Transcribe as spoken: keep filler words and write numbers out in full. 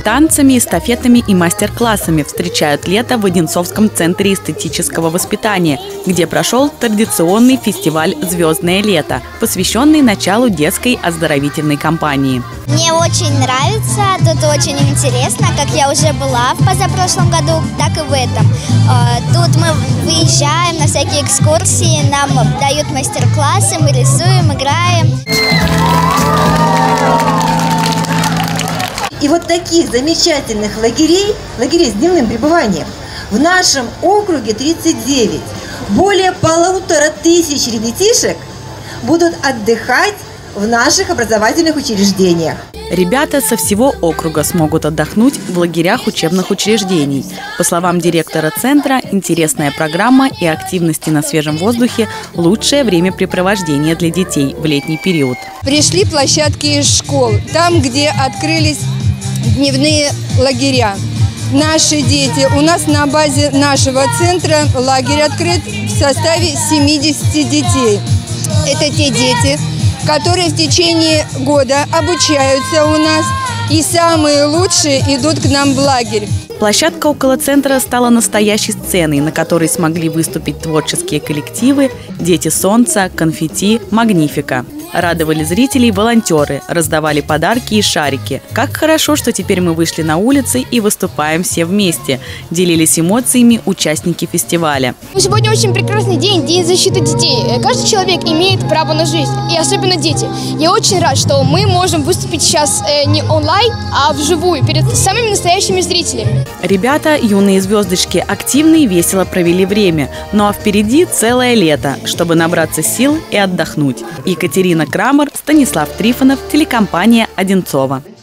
Танцами, эстафетами и мастер-классами встречают лето в Одинцовском центре эстетического воспитания, где прошел традиционный фестиваль «Звездное лето», посвященный началу детской оздоровительной кампании. Мне очень нравится, тут очень интересно, как я уже была в позапрошлом году, так и в этом. Тут мы выезжаем на всякие экскурсии, нам дают мастер-классы, мы рисуем, играем. И вот таких замечательных лагерей, лагерей с дневным пребыванием в нашем округе тридцать девять. Более полутора тысяч ребятишек будут отдыхать в наших образовательных учреждениях. Ребята со всего округа смогут отдохнуть в лагерях учебных учреждений. По словам директора центра, интересная программа и активности на свежем воздухе – лучшее времяпрепровождение для детей в летний период. Пришли площадки из школ, там, где открылись дневные лагеря. Наши дети, у нас на базе нашего центра лагерь открыт в составе семидесяти детей. Это те дети, которые в течение года обучаются у нас, и самые лучшие идут к нам в лагерь. Площадка около центра стала настоящей сценой, на которой смогли выступить творческие коллективы «Дети солнца», «Конфетти», «Магнифика». Радовали зрителей волонтеры, раздавали подарки и шарики. Как хорошо, что теперь мы вышли на улицы и выступаем все вместе. Делились эмоциями участники фестиваля. Сегодня очень прекрасный день, день защиты детей. Каждый человек имеет право на жизнь, и особенно дети. Я очень рад, что мы можем выступить сейчас не онлайн, а вживую, перед самыми настоящими зрителями. Ребята, юные звездочки, активно и весело провели время. Ну а впереди целое лето, чтобы набраться сил и отдохнуть. Екатерина Крамер, Станислав Трифонов, телекомпания «Одинцово».